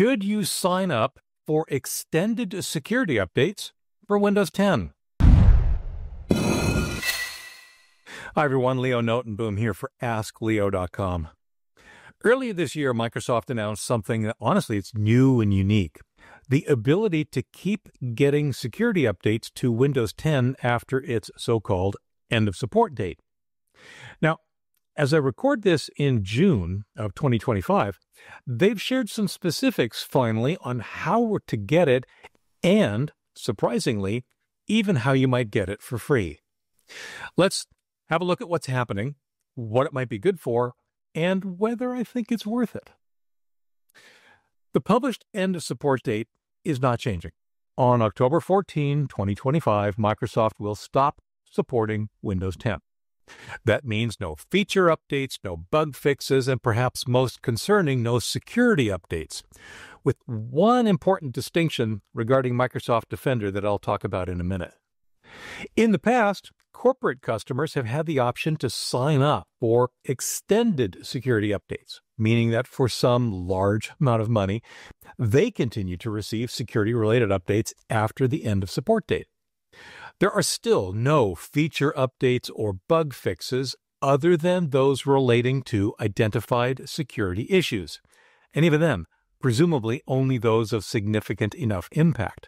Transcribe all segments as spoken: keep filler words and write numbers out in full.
Should you sign up for extended security updates for Windows ten? Hi everyone, Leo Notenboom here for ask leo dot com. Earlier this year, Microsoft announced something that honestly it's new and unique. The ability to keep getting security updates to Windows ten after its so-called end of support date. Now, as I record this in June of twenty twenty-five, they've shared some specifics finally on how to get it and, surprisingly, even how you might get it for free. Let's have a look at what's happening, what it might be good for, and whether I think it's worth it. The published end of support date is not changing. On October fourteenth, twenty twenty-five, Microsoft will stop supporting Windows ten. That means no feature updates, no bug fixes, and perhaps most concerning, no security updates, with one important distinction regarding Microsoft Defender that I'll talk about in a minute. In the past, corporate customers have had the option to sign up for extended security updates, meaning that for some large amount of money, they continue to receive security-related updates after the end of support date. There are still no feature updates or bug fixes other than those relating to identified security issues, and even then, presumably only those of significant enough impact.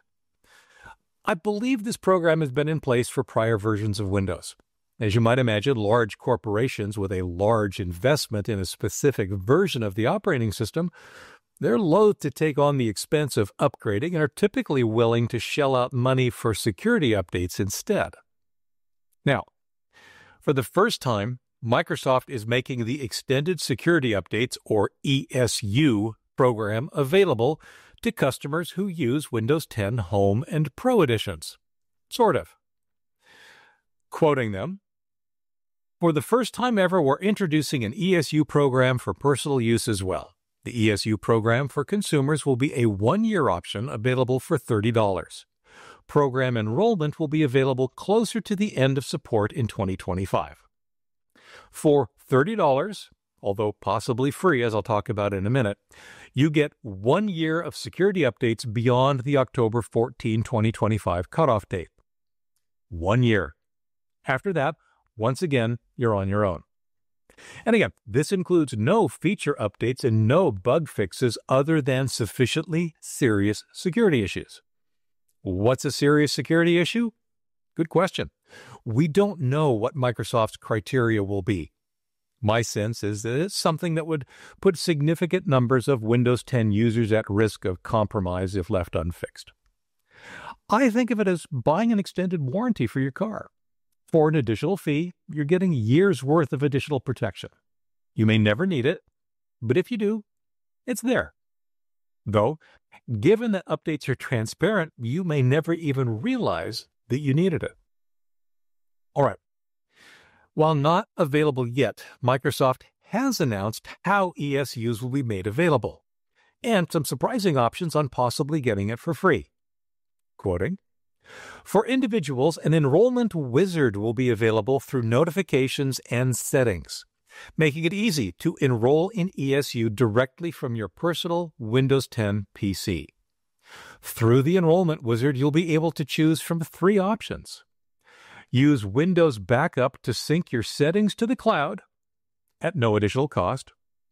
I believe this program has been in place for prior versions of Windows. As you might imagine, large corporations with a large investment in a specific version of the operating system, they're loath to take on the expense of upgrading and are typically willing to shell out money for security updates instead. Now, for the first time, Microsoft is making the Extended Security Updates, or E S U, program available to customers who use Windows ten Home and Pro editions. Sort of. Quoting them, "For the first time ever, we're introducing an E S U program for personal use as well. The E S U program for consumers will be a one-year option available for thirty dollars. Program enrollment will be available closer to the end of support in twenty twenty-five. For thirty dollars, although possibly free, as I'll talk about in a minute, you get one year of security updates beyond the October fourteenth, twenty twenty-five cutoff date. One year. After that, once again, you're on your own. And again, this includes no feature updates and no bug fixes other than sufficiently serious security issues. What's a serious security issue? Good question. We don't know what Microsoft's criteria will be. My sense is that it's something that would put significant numbers of Windows ten users at risk of compromise if left unfixed. I think of it as buying an extended warranty for your car. For an additional fee, you're getting years' worth of additional protection. You may never need it, but if you do, it's there. Though, given that updates are transparent, you may never even realize that you needed it. All right. While not available yet, Microsoft has announced how E S Us will be made available, and some surprising options on possibly getting it for free. Quoting, "For individuals, an enrollment wizard will be available through notifications and settings, making it easy to enroll in E S U directly from your personal Windows ten P C. Through the enrollment wizard, you'll be able to choose from three options. Use Windows Backup to sync your settings to the cloud at no additional cost.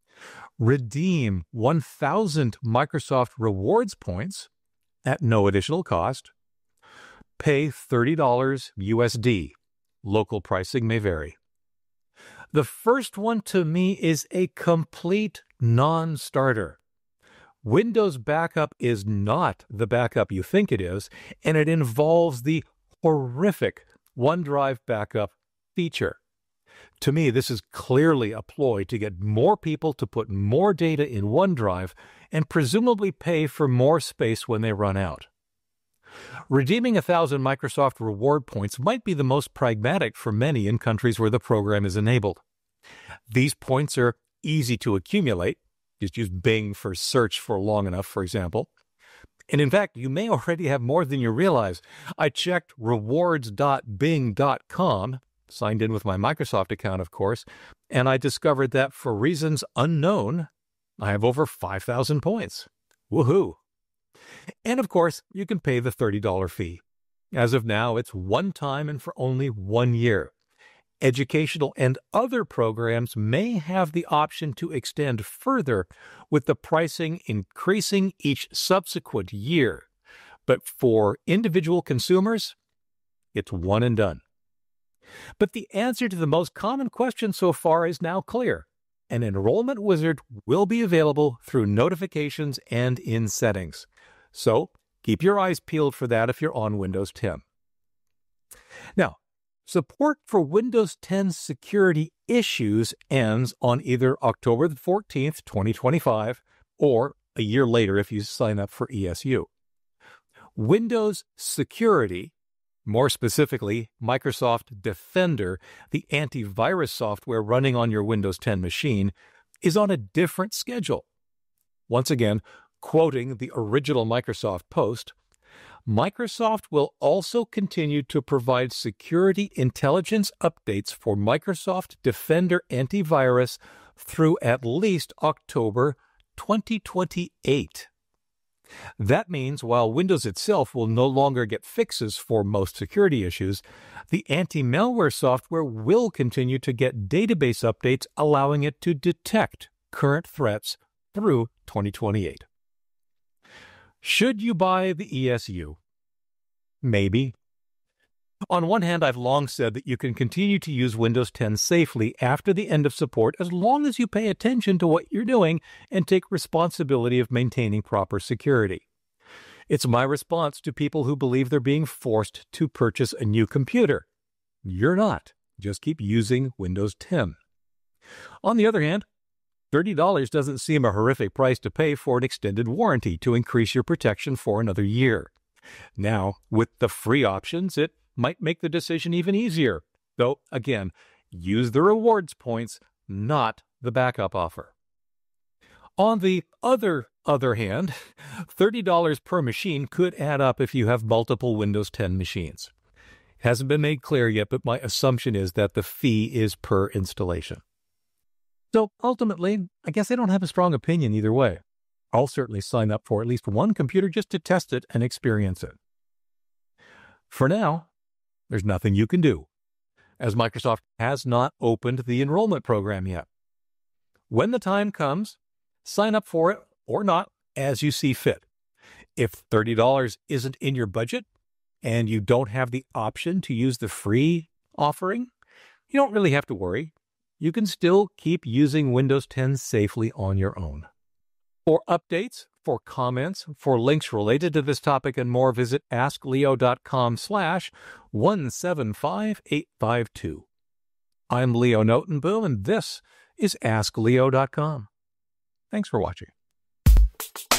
Redeem one thousand Microsoft Rewards points at no additional cost. Pay thirty dollars U S D. Local pricing may vary." The first one to me is a complete non-starter. Windows Backup is not the backup you think it is, and it involves the horrific OneDrive backup feature. To me, this is clearly a ploy to get more people to put more data in OneDrive and presumably pay for more space when they run out. Redeeming a thousand Microsoft reward points might be the most pragmatic for many in countries where the program is enabled. These points are easy to accumulate. Just use Bing for search for long enough, for example. And in fact, you may already have more than you realize. I checked rewards dot bing dot com, signed in with my Microsoft account, of course, and I discovered that for reasons unknown, I have over five thousand points. Woohoo! And of course, you can pay the thirty dollars fee. As of now, it's one time and for only one year. Educational and other programs may have the option to extend further, with the pricing increasing each subsequent year. But for individual consumers, it's one and done. But the answer to the most common question so far is now clear. An enrollment wizard will be available through notifications and in settings. So keep your eyes peeled for that if you're on Windows ten. Now, support for Windows ten security issues ends on either October the fourteenth, twenty twenty-five, or a year later if you sign up for E S U. Windows Security, more specifically Microsoft Defender, the antivirus software running on your Windows ten machine, is on a different schedule. Once again, quoting the original Microsoft post, Microsoft will also continue to provide security intelligence updates for Microsoft Defender antivirus through at least October twenty twenty-eight. That means while Windows itself will no longer get fixes for most security issues, the anti-malware software will continue to get database updates allowing it to detect current threats through twenty twenty-eight. Should you buy the E S U? Maybe. On one hand, I've long said that you can continue to use Windows ten safely after the end of support as long as you pay attention to what you're doing and take responsibility of maintaining proper security. It's my response to people who believe they're being forced to purchase a new computer. You're not. Just keep using Windows ten. On the other hand, thirty dollars doesn't seem a horrific price to pay for an extended warranty to increase your protection for another year. Now, with the free options, it might make the decision even easier. Though, again, use the rewards points, not the backup offer. On the other other hand, thirty dollars per machine could add up if you have multiple Windows ten machines. It hasn't been made clear yet, but my assumption is that the fee is per installation. So ultimately, I guess I don't have a strong opinion either way. I'll certainly sign up for at least one computer just to test it and experience it. For now, there's nothing you can do, as Microsoft has not opened the enrollment program yet. When the time comes, sign up for it or not as you see fit. If thirty dollars isn't in your budget and you don't have the option to use the free offering, you don't really have to worry. You can still keep using Windows ten safely on your own. For updates, for comments, for links related to this topic and more, visit askleo.com slash 175852. I'm Leo Notenboom, and this is ask leo dot com. Thanks for watching.